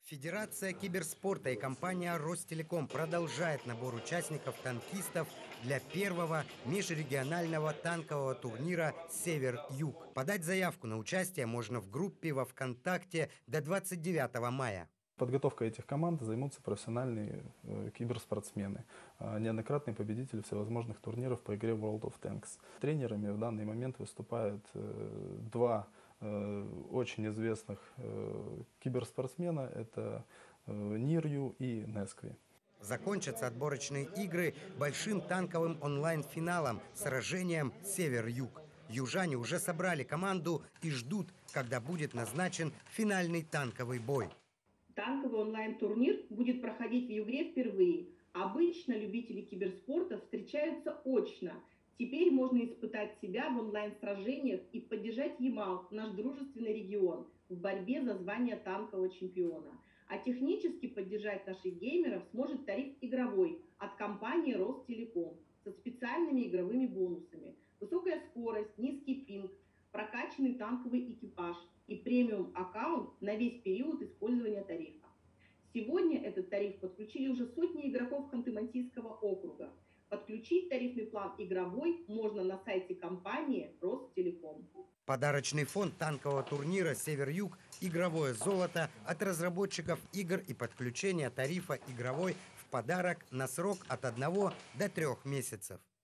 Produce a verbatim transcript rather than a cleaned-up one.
Федерация киберспорта и компания «Ростелеком» продолжает набор участников-танкистов для первого межрегионального танкового турнира «Север-Юг». Подать заявку на участие можно в группе во ВКонтакте до двадцать девятого мая. Подготовкой этих команд займутся профессиональные э, киберспортсмены, э, неоднократные победители всевозможных турниров по игре World of Tanks. Тренерами в данный момент выступают э, два э, очень известных э, киберспортсмена, это э, Нирью и Нескви. Закончатся отборочные игры большим танковым онлайн-финалом, сражением «Север-Юг». Южане уже собрали команду и ждут, когда будет назначен финальный танковый бой. Танковый онлайн-турнир будет проходить в Югре впервые. Обычно любители киберспорта встречаются очно. Теперь можно испытать себя в онлайн-сражениях и поддержать Ямал, наш дружественный регион, в борьбе за звание танкового чемпиона. А технически поддержать наших геймеров сможет тариф игровой от компании «Ростелеком» со специальными игровыми бонусами. Высокая скорость, низкий пинг, прокачанный танковый экипаж и премиум-аккаунт на весь период использования тарифа. Сегодня этот тариф подключили уже сотни игроков Ханты-Мансийского округа. Подключить тарифный план игровой можно на сайте компании «Ростелеком». Подарочный фонд танкового турнира «Север-Юг» – игровое золото от разработчиков игр и подключение тарифа игровой в подарок на срок от одного до трех месяцев.